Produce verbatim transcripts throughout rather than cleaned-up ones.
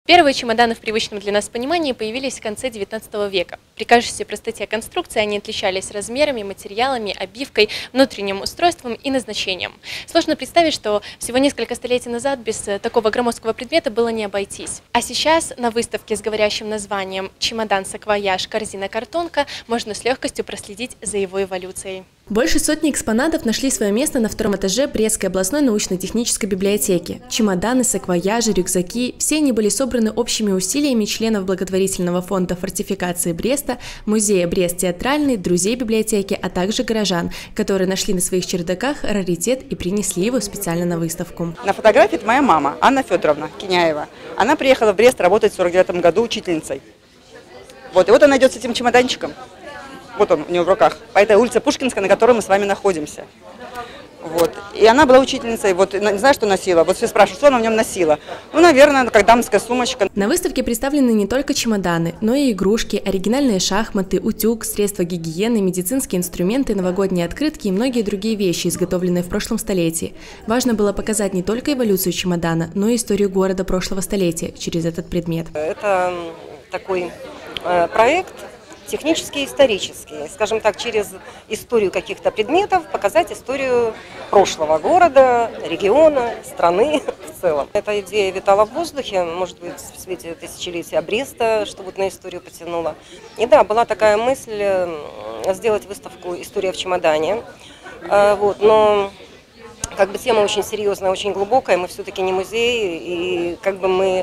Первые чемоданы в привычном для нас понимании появились в конце девятнадцатого века. При кажущейся простоте конструкции они отличались размерами, материалами, обивкой, внутренним устройством и назначением. Сложно представить, что всего несколько столетий назад без такого громоздкого предмета было не обойтись. А сейчас на выставке с говорящим названием «Чемодан-саквояж. Корзина-картонка» можно с легкостью проследить за его эволюцией. Больше сотни экспонатов нашли свое место на втором этаже Брестской областной научно-технической библиотеки. Чемоданы, саквояжи, рюкзаки – все они были собраны общими усилиями членов благотворительного фонда фортификации Бреста, музея Брест театральный, друзей библиотеки, а также горожан, которые нашли на своих чердаках раритет и принесли его специально на выставку. На фотографии это моя мама, Анна Федоровна Киняева. Она приехала в Брест работать в сорок девятом году учительницей. Вот, и вот она идет с этим чемоданчиком. Вот он у нее в руках, по этой улице Пушкинская, на которой мы с вами находимся. Вот. И она была учительницей, вот, не знаю, что носила. Вот все спрашивают, что она в нем носила. Ну, наверное, как дамская сумочка. На выставке представлены не только чемоданы, но и игрушки, оригинальные шахматы, утюг, средства гигиены, медицинские инструменты, новогодние открытки и многие другие вещи, изготовленные в прошлом столетии. Важно было показать не только эволюцию чемодана, но и историю города прошлого столетия через этот предмет. Это такой э, проект, технический и исторический, скажем так, через историю каких-то предметов показать историю прошлого города, региона, страны в целом. Эта идея витала в воздухе, может быть, в свете тысячелетия Бреста, что вот на историю потянуло. И да, была такая мысль сделать выставку «История в чемодане», вот, но как бы тема очень серьезная, очень глубокая, мы все-таки не музей, и как бы мы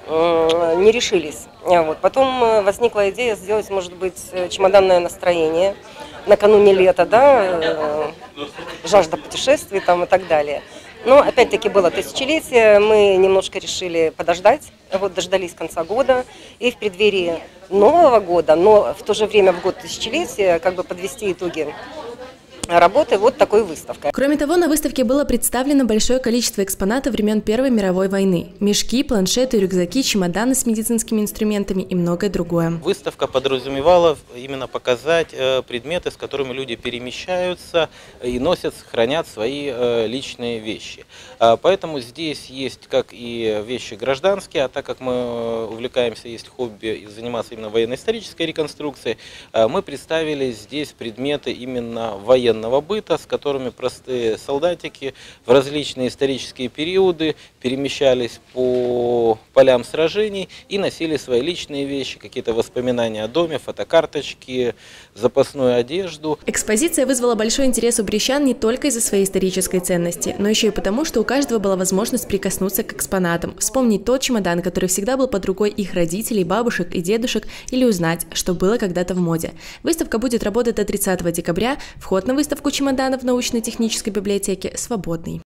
не решились. Вот. Потом возникла идея сделать, может быть, чемоданное настроение накануне лета, да, жажда путешествий там и так далее. Но опять-таки было тысячелетие, мы немножко решили подождать, вот дождались конца года и в преддверии Нового года, но в то же время в год тысячелетия как бы подвести итоги работы вот такой выставкой. Кроме того, на выставке было представлено большое количество экспонатов времен Первой мировой войны. Мешки, планшеты, рюкзаки, чемоданы с медицинскими инструментами и многое другое. Выставка подразумевала именно показать предметы, с которыми люди перемещаются и носят, хранят свои личные вещи. Поэтому здесь есть как и вещи гражданские, а так как мы увлекаемся, есть хобби и заниматься именно военно-исторической реконструкцией, мы представили здесь предметы именно военные быта, с которыми простые солдатики в различные исторические периоды перемещались по полям сражений и носили свои личные вещи, какие-то воспоминания о доме, фотокарточки, запасную одежду. Экспозиция вызвала большой интерес у брестян не только из-за своей исторической ценности, но еще и потому, что у каждого была возможность прикоснуться к экспонатам, вспомнить тот чемодан, который всегда был под рукой их родителей, бабушек и дедушек, или узнать, что было когда-то в моде. Выставка будет работать до тридцатого декабря, вход на выставку Выставку чемоданов в научно-технической библиотеке свободный.